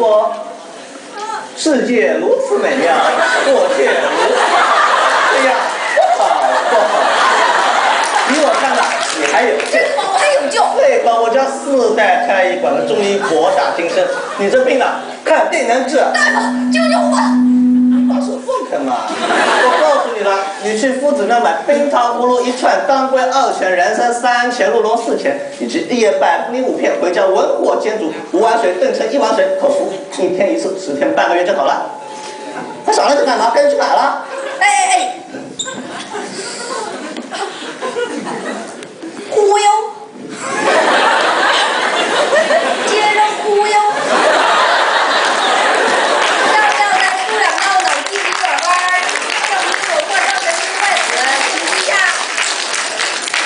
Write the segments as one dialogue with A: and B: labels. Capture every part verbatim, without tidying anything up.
A: 说，世界如此美妙，我却如这样不好不好。依我看来，你还有救。
B: 真的吗？我还有救。
A: 对吧？我家四代太医馆的中医博大精深，你这病啊，肯定能治。
B: 大夫，救救我！
A: 大叔不肯嘛！我告诉你了，你去夫子那买冰糖葫芦一串，当归二钱，人参三钱，鹿茸四钱，以及一叶百合梨五片，回家文火煎煮，五碗水炖成一碗水，口服，一天一次，十天半个月就好了。还傻愣着干嘛？赶紧去买了。
B: 哎哎哎！忽悠，接着忽悠。要不要再出两道脑筋急转弯？证明我化妆神经在此，请记下。啊？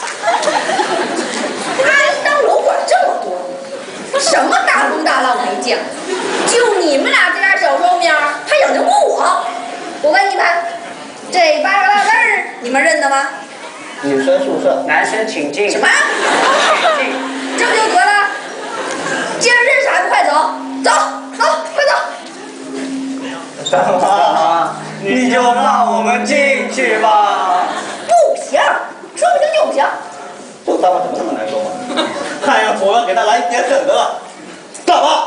B: 阿姨当楼管这么多，什么大风大浪没见过？就你们俩这点小寿命，还养着我？我问你们，这八个大字儿你们认得吗？
A: 女生宿舍，
C: 男生请进。
B: 什么？这不就得了？既然认识还不快走？走走，快走！
A: 大妈，
C: 你就让我们进去吧。
B: 不行，说不行就不行。
A: 这大妈怎么那么难说嘛？看样子我要给她来一点狠的了。大妈，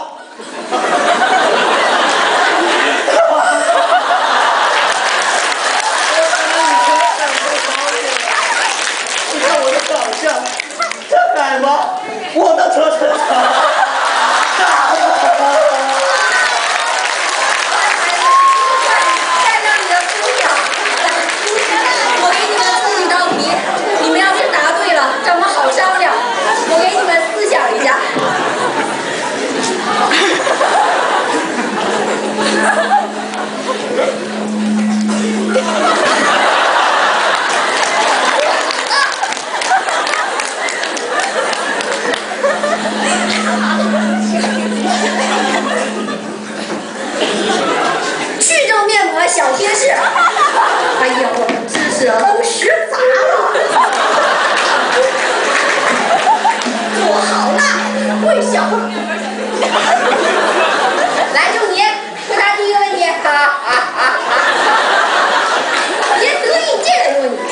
A: 你看我的长相，这改吗？我的车车长，大妈。
B: 带上你的思想，我给你们出几道题，你们要是答对了，咱们好商量。我给你们思想一下。去皱面膜小贴士。哎呀，我们知识啊都学杂了。坐好了，微笑。来，就你回答第一个问题。哈哈哈哈！别得意，接着问你。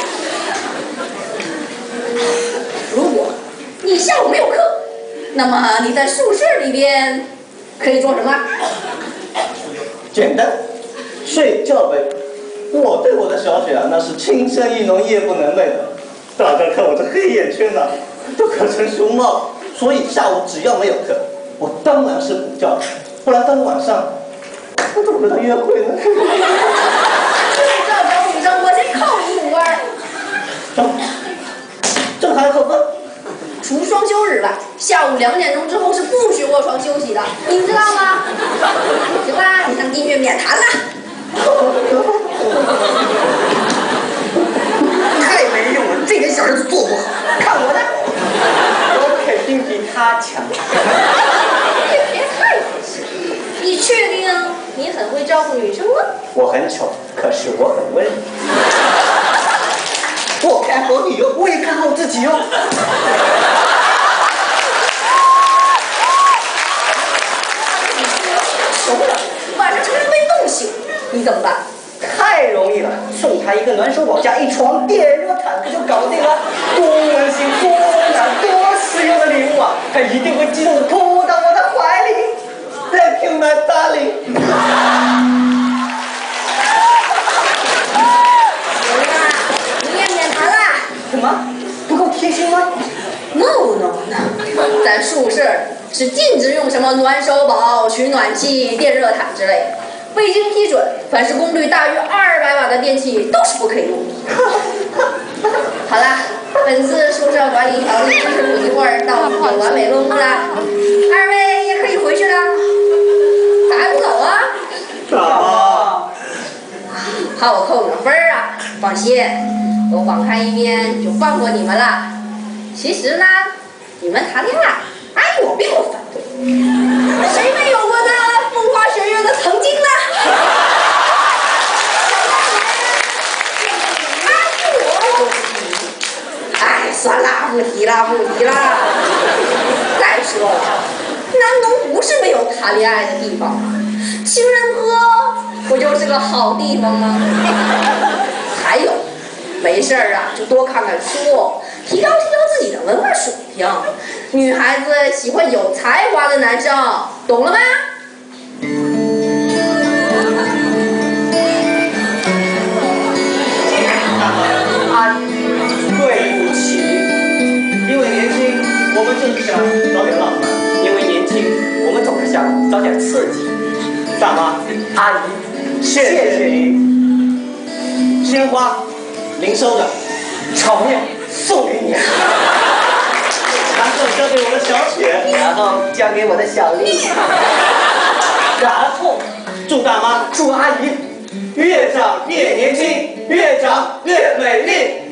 B: 如果你下午没有课，那么你在宿舍里边可以做什么？
A: 简单，睡觉呗。我对我的小雪啊，那是轻声易浓，夜不能寐的。大家看我这黑眼圈呐、啊，都可成熊猫。所以下午只要没有课，我当然是补觉，不然到了晚上，我怎么跟他约会呢？
B: 这找女生，我先扣你五分。
A: 这这还要扣分？
B: 除双休日外，下午两点钟之后是不许卧床休息的，你知道吗？行啦，你上音乐免谈了。
C: 太没用了，这点小事都做不好。看我的，我肯定比他强。
B: 别太自信，你确定你很会照顾女生吗？
C: 我很丑，可是我很温柔。
A: 我看好你哟，
C: 我也看好自己哟。
B: 熟了，晚上成了被冻醒，你怎么办？
C: 太容易了，送他一个暖手宝加一床电热毯，不就搞定了？多温馨，多暖，多实用的礼物啊！他一定会激动的扑到我的怀里。
A: Thank you, my darling。
B: 行啦，你也免谈啦。
C: 什么？不够贴心吗
B: ？No no no， 咱宿舍是禁止用什么暖手宝、取暖器、电热毯之类的。未经批准，凡是功率大于二百瓦的电器都是不可以用的。好啦，本次宿舍管理条例知识普及会到此就完美落幕啦。二位也可以回去了，咋还不走啊？
A: 大妈，
B: 怕我扣你们分儿啊？放心，我网看一遍就放过你们了。其实呢，你们谈恋爱，哎，我并不反对。谁没有过呢？风花雪月的曾经呢？啊，我。哎，算啦，不提了，不提了。再说了，南农不是没有谈恋爱。 恋爱的地方啊，情人阁不就是个好地方吗？还有，没事儿啊，就多看看书，提高提高自己的文化水平。女孩子喜欢有才华的男生，懂了吗？
C: 阿姨，对不起，
A: 因为年轻，我们就是想找点浪漫。
C: 因为年轻，我们总是想找点刺激。
A: 大妈，
C: 阿姨，
A: 谢谢你。鲜花，零收的。
C: 炒面送给你，
A: 然后交给我的小雪，
C: 然后交给我的小丽，然后
A: 祝大妈、
C: 祝阿姨
A: 越长越年轻，越长越美丽。